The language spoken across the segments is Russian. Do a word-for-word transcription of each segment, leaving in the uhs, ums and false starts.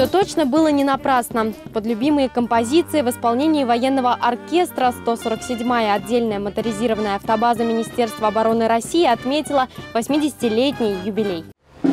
Все точно было не напрасно. Под любимые композиции в исполнении военного оркестра сто сорок седьмая отдельная моторизированная автобаза Министерства обороны России отметила восьмидесятилетний юбилей.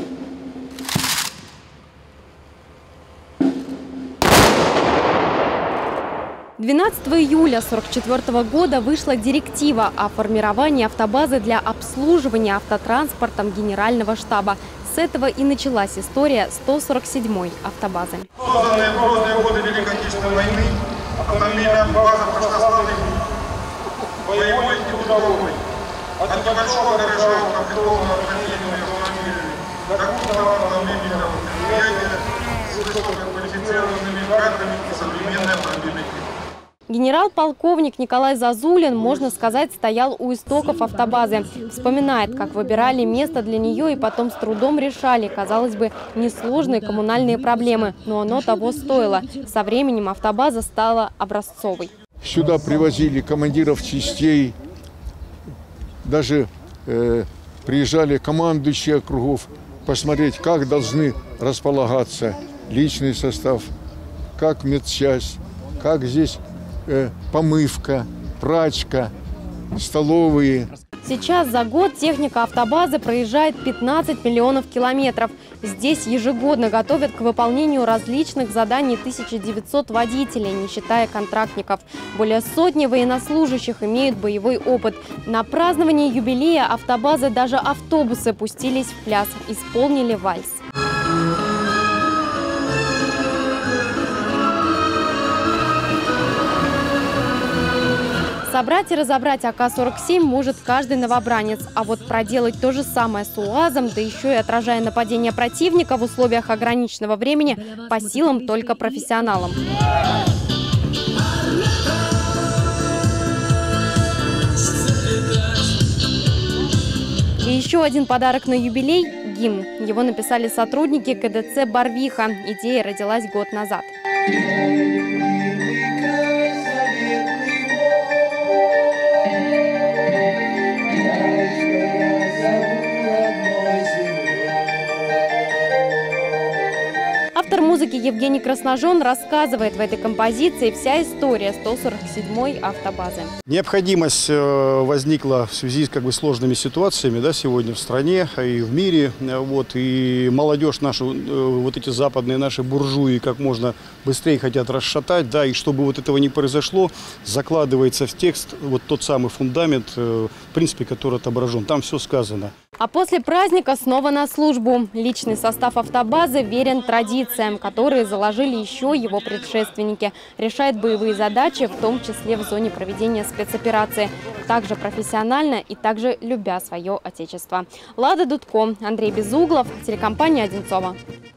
двенадцатого июля сорок четвёртого года вышла директива о формировании автобазы для обслуживания автотранспортом Генерального штаба. С этого и началась история сто сорок седьмой автобазы. Созданная в грозные годы Великой Отечественной войны, автомобильная база прошла славный боевой и трудовой. От небольшого гаража, укомплектованного бронированными автомобилями, до крупного автомобильного предприятия с высококвалифицированными кадрами и современной автомобильной техникой. Генерал-полковник Николай Зазулин, можно сказать, стоял у истоков автобазы. Вспоминает, как выбирали место для нее и потом с трудом решали, казалось бы, несложные коммунальные проблемы. Но оно того стоило. Со временем автобаза стала образцовой. Сюда привозили командиров частей, даже э, приезжали командующие округов посмотреть, как должны располагаться личный состав, как медчасть, как здесь э, помывка, прачка, столовые. Сейчас за год техника автобазы проезжает пятнадцать миллионов километров. Здесь ежегодно готовят к выполнению различных заданий тысяча девятьсот водителей, не считая контрактников. Более сотни военнослужащих имеют боевой опыт. На празднование юбилея автобазы даже автобусы пустились в пляс, исполнили вальс. Собрать и разобрать А К сорок семь может каждый новобранец. А вот проделать то же самое с УАЗом, да еще и отражая нападение противника в условиях ограниченного времени, по силам только профессионалам. И еще один подарок на юбилей – гимн. Его написали сотрудники К Д Ц «Барвиха». Идея родилась год назад. Автор музыки Евгений Красножон рассказывает в этой композиции вся история сто сорок седьмой автобазы. Необходимость возникла в связи с как бы сложными ситуациями, да, сегодня в стране и в мире. Вот, и молодежь нашу, вот эти западные наши буржуи как можно быстрее хотят расшатать. Да, и чтобы вот этого не произошло, закладывается в текст вот тот самый фундамент, в принципе, который отображен. Там все сказано. А после праздника снова на службу. Личный состав автобазы верен традициям, которые заложили еще его предшественники. Решает боевые задачи, в том числе в зоне проведения спецоперации. Также профессионально и также любя свое отечество. Лада Дудко, Андрей Безуглов, телекомпания «Одинцово».